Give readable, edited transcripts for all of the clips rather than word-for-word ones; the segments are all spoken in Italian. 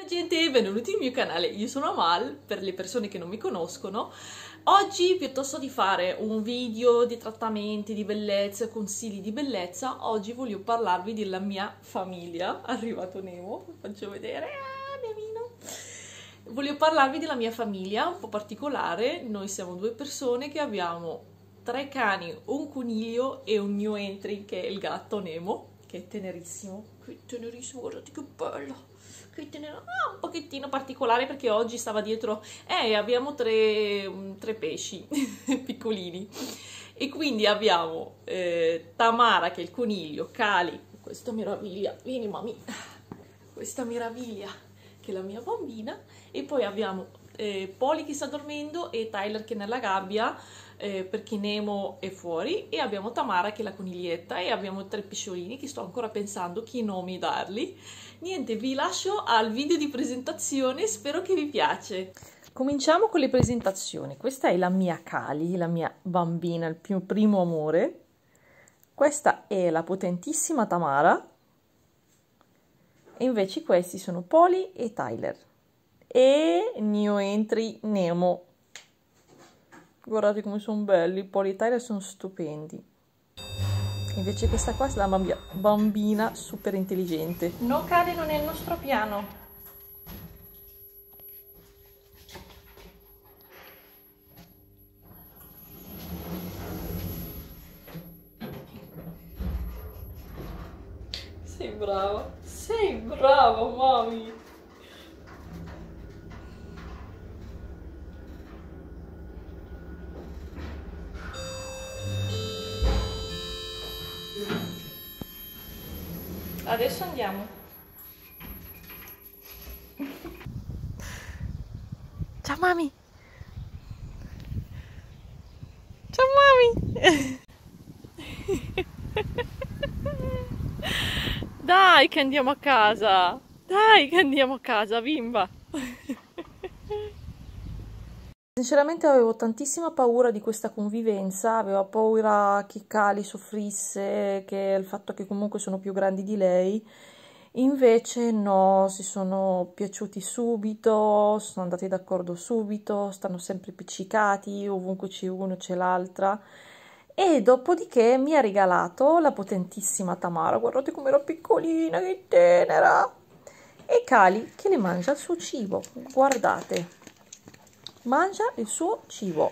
Ciao gente, benvenuti nel mio canale, io sono Amal, per le persone che non mi conoscono. Oggi, piuttosto di fare un video di trattamenti di bellezza, consigli di bellezza, oggi voglio parlarvi della mia famiglia. Arrivato Nemo, vi faccio vedere, Nemino. Voglio parlarvi della mia famiglia, un po' particolare. Noi siamo due persone che abbiamo 3 cani, un coniglio e un new entry che è il gatto Nemo, che è tenerissimo. Che tenerissimo, guardate che bello! Un pochettino particolare perché oggi stava dietro abbiamo tre pesci piccolini e quindi abbiamo Tamara che è il coniglio, Cali, questa meraviglia, vieni mami, questa meraviglia che è la mia bambina, e poi abbiamo Polly che sta dormendo e Tyler che è nella gabbia perché Nemo è fuori, e abbiamo Tamara che è la coniglietta, e abbiamo 3 pesciolini che sto ancora pensando che nomi darli. Niente, vi lascio al video di presentazione, spero che vi piace. Cominciamo con le presentazioni. Questa è la mia Cali, la mia bambina, il mio primo amore. Questa è la potentissima Tamara, e invece questi sono Polly e Tyler. E new entry Nemo. Guardate come sono belli, Polly e Tyler sono stupendi. Invece questa qua è la bambina super intelligente. No, Cali, non è il nostro piano. Sei brava, mami. Adesso andiamo. Ciao mami. Ciao mami. Dai che andiamo a casa. Dai che andiamo a casa, bimba. Sinceramente avevo tantissima paura di questa convivenza, avevo paura che Cali soffrisse, che il fatto che comunque sono più grandi di lei. Invece no, si sono piaciuti subito, sono andati d'accordo subito, stanno sempre appiccicati, ovunque c'è uno c'è l'altra. E dopodiché mi ha regalato la potentissima Tamara, guardate com'era piccolina, che tenera! E Cali che le mangia il suo cibo, guardate. Mangia il suo cibo.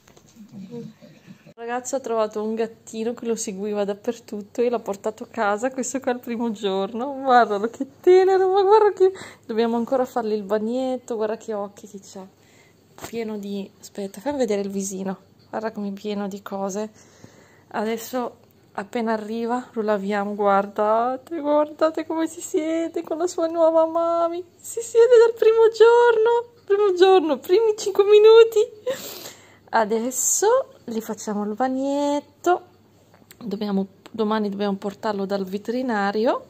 Il ragazzo ha trovato un gattino che lo seguiva dappertutto e l'ha portato a casa. Questo qua è il primo giorno. Guardalo che tenero, ma guarda che... Dobbiamo ancora fargli il bagnetto, guarda che occhi che c'ha. Pieno di... Aspetta, fammi vedere il visino. Guarda come è pieno di cose. Adesso appena arriva lo laviamo, guardate, guardate come si siede con la sua nuova mami. Si siede dal primo giorno, primi 5 minuti. Adesso gli facciamo il bagnetto. Domani dobbiamo portarlo dal veterinario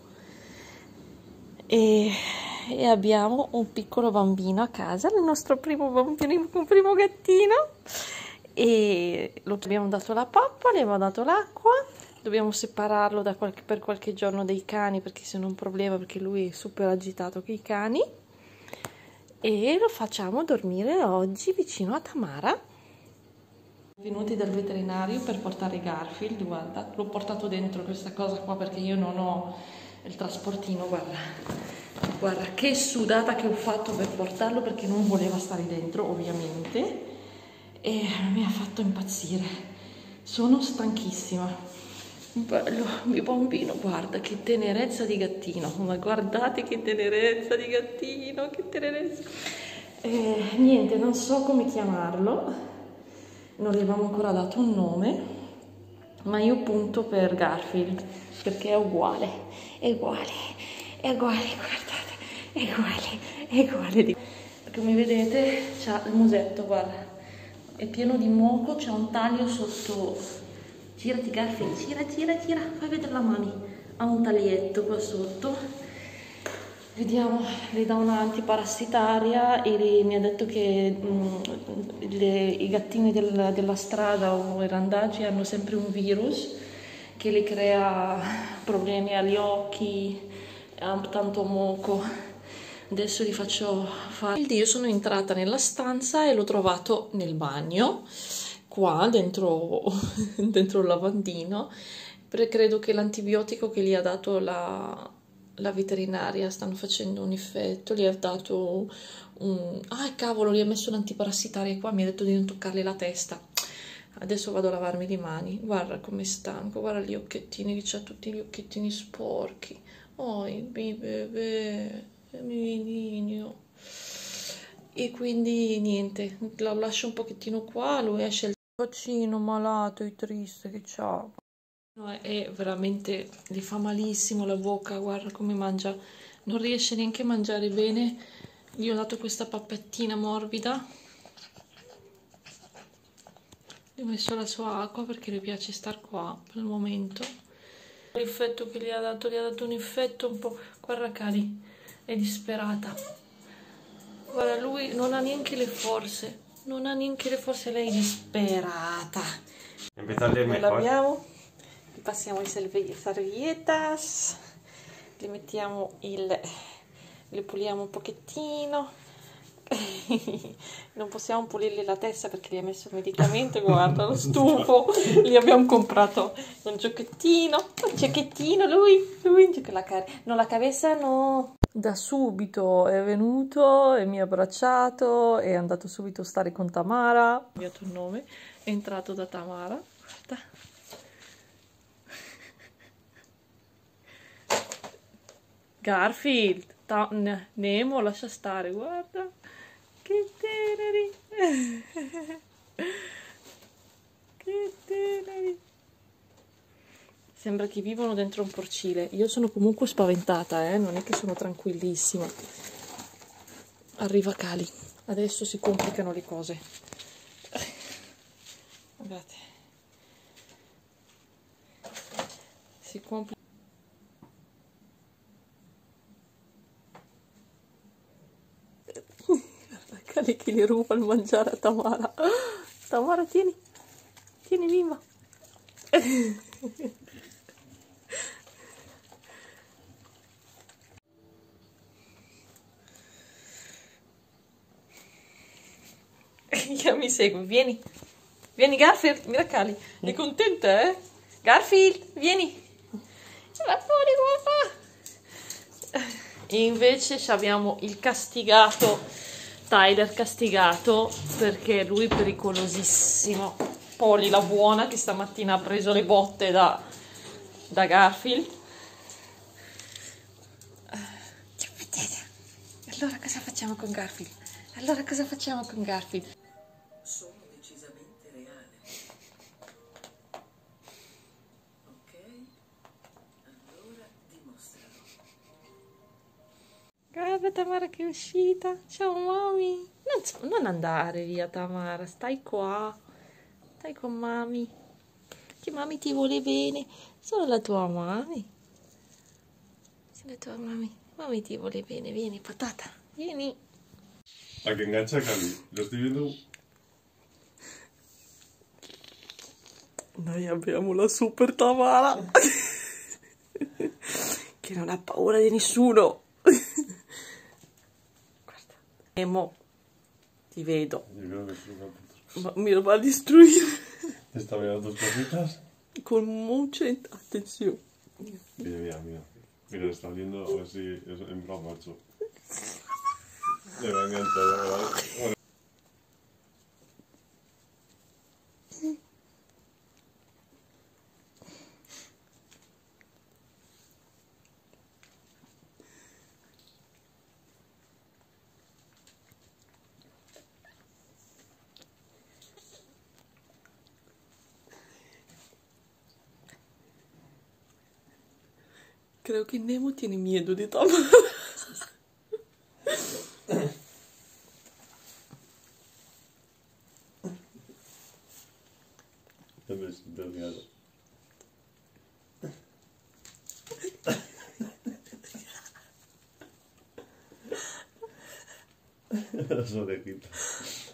e abbiamo un piccolo bambino a casa, il nostro primo bambino, un primo gattino, e lo abbiamo dato la pappa, gli abbiamo dato l'acqua. Dobbiamo separarlo per qualche giorno dai cani perché se no è un problema, perché lui è super agitato con i cani. E lo facciamo dormire oggi vicino a Tamara. Venuti dal veterinario per portare Garfield, guarda, l'ho portato dentro questa cosa qua perché io non ho il trasportino, guarda che sudata che ho fatto per portarlo perché non voleva stare dentro ovviamente, e mi ha fatto impazzire. Sono stanchissima. Bello, mio bambino, guarda che tenerezza di gattino, ma guardate che tenerezza di gattino, che tenerezza. Niente, non so come chiamarlo, non gli abbiamo ancora dato un nome, ma io punto per Garfield, perché è uguale, guardate, è uguale. Come vedete c'ha il musetto, guarda, è pieno di moco, c'è un taglio sotto. Girati Garfield, gira, fai vedere la mami. Ha un taglietto qua sotto. Vediamo, le dà una antiparassitaria e mi ha detto che i gattini della strada o i randaggi hanno sempre un virus che le crea problemi agli occhi, ha tanto moco. Adesso li faccio fare. Io sono entrata nella stanza e l'ho trovato nel bagno, qua dentro, dentro il lavandino, perché credo che l'antibiotico che gli ha dato la veterinaria stanno facendo un effetto. Gli ha dato un... Ah, cavolo, gli ha messo l'antiparassitaria qua, mi ha detto di non toccarle la testa. Adesso vado a lavarmi le mani. Guarda com'è stanco, guarda gli occhiettini, che c'ha tutti gli occhiettini sporchi. Oh, il bebè, mininio. E quindi niente, lo lascio un pochettino qua, lui esce il bacino malato e triste che c'ha. È veramente, gli fa malissimo la bocca, guarda come mangia, non riesce neanche a mangiare bene. Gli ho dato questa pappettina morbida, gli ho messo la sua acqua perché le piace star qua per il momento. L'effetto che gli ha dato un effetto un po'... Guarda Cari, è disperata. Guarda, lui non ha neanche le forze, non ha neanche le forze, lei è disperata. Noi laviamo, gli passiamo i servietas, gli mettiamo li puliamo un pochettino. Non possiamo pulirgli la testa perché gli ha messo il medicamento. Guarda lo stufo, gli abbiamo comprato un giochettino, lui gioca la no, la cabeza no. Da subito è venuto e mi ha abbracciato, è andato subito a stare con Tamara, ha cambiato il nome, è entrato da Tamara, guarda. Garfield, Nemo, lascia stare, guarda. Che teneri! Che teneri! Sembra che vivono dentro un porcile. Io sono comunque spaventata, non è che sono tranquillissima. Arriva Cali. Adesso si complicano le cose. Guardate. Si complicano. Cali che gli ruba il mangiare a Tamara. Tamara, tieni. Tieni, bimba. Mi segui, vieni. Vieni Garfield, mira Cali. È contenta, eh? Garfield, vieni. Va fuori, papà. E invece abbiamo il castigato, Tyler castigato, perché lui è pericolosissimo. Polly la buona che stamattina ha preso le botte da Garfield. Allora cosa facciamo con Garfield? Sono decisamente reale. Ok? Allora dimostralo. Guarda Tamara che è uscita. Ciao mami. Non andare via Tamara, stai qua. Stai con mami. Che mami ti vuole bene. Sono la tua mami. Sono la tua mami. Mami ti vuole bene. Vieni patata. Vieni. A que engancha Cali. Lo estoy viendo. Noi abbiamo la super Tamara. Che non ha paura di nessuno. Guarda. Emo. Ti vedo. Yo creo que sí, Ma mi va a distruire. te está mirando tus cositas. Con mucha attenzione. Mira. Mira, le está viendo a ver si es en plan macho. Le va a enganchar, ¿verdad? Creo que Nemo tiene miedo de Tamara. Delgado. Las orejitas.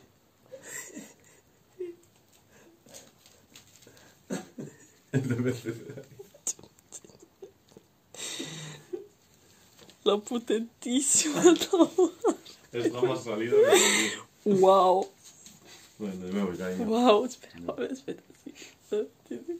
La potentissima tavola. Estamos salidos de Wow. Bueno, me voy, cariño. Wow, aspetta, vabbè, aspetta, sì. Sì.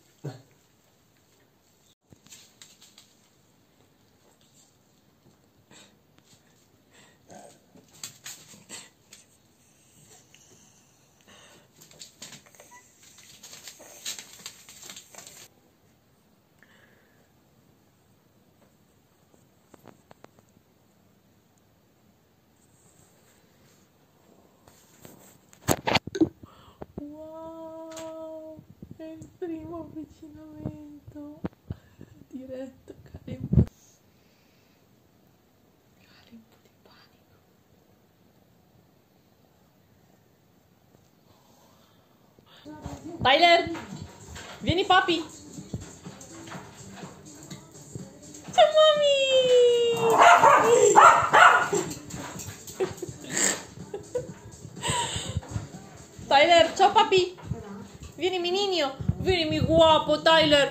Wow, è il primo avvicinamento diretto, cade un po' di panico. Tyler, vieni papi. Ciao mami. Tyler, ciao papi. Vieni mi niño. Vieni mi guapo Tyler.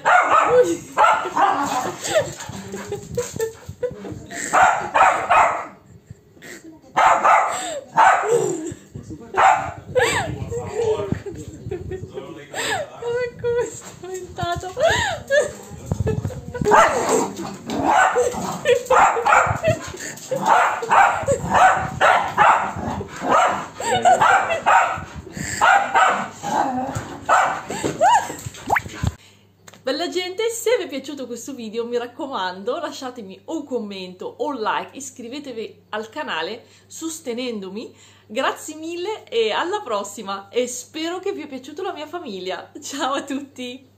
Come è spaventato. Bella gente, se vi è piaciuto questo video mi raccomando lasciatemi un commento o un like, iscrivetevi al canale sostenendomi, grazie mille e alla prossima e spero che vi sia piaciuta la mia famiglia, ciao a tutti!